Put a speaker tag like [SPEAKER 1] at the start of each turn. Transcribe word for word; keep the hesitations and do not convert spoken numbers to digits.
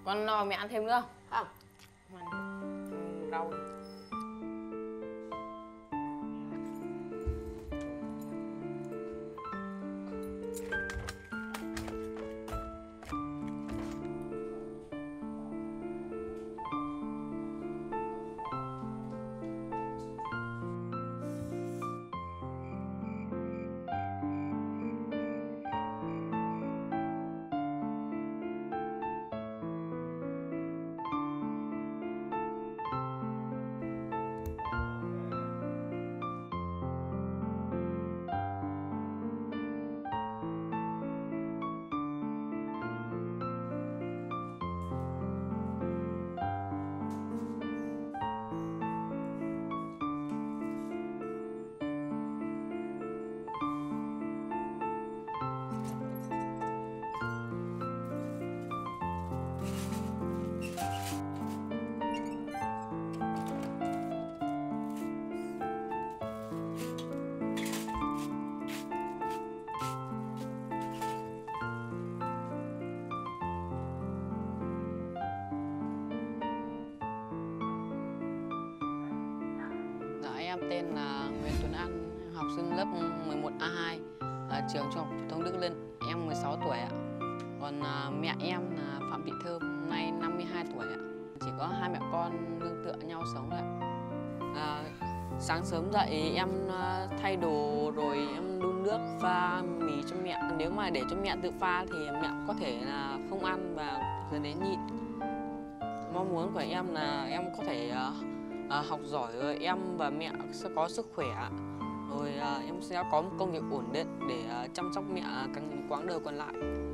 [SPEAKER 1] Con no mẹ ăn thêm nữa không?
[SPEAKER 2] Không.
[SPEAKER 1] Ăn rau đi.
[SPEAKER 2] Em tên là Nguyễn Tuấn An, học sinh lớp mười một A hai ở trường Trung học phổ thông Đức Linh. Em mười sáu tuổi ạ. Còn à, mẹ em là Phạm Thị Thơm, nay năm mươi hai tuổi ạ. Chỉ có hai mẹ con nương tựa nhau sống ạ. À, sáng sớm dậy em à, thay đồ rồi em đun nước pha mì cho mẹ. Nếu mà để cho mẹ tự pha thì mẹ có thể là không ăn và dẫn đến nhịn. Mong muốn của em là em có thể à, À, học giỏi rồi em và mẹ sẽ có sức khỏe, rồi à, em sẽ có một công việc ổn định để à, chăm sóc mẹ cả quãng đời còn lại.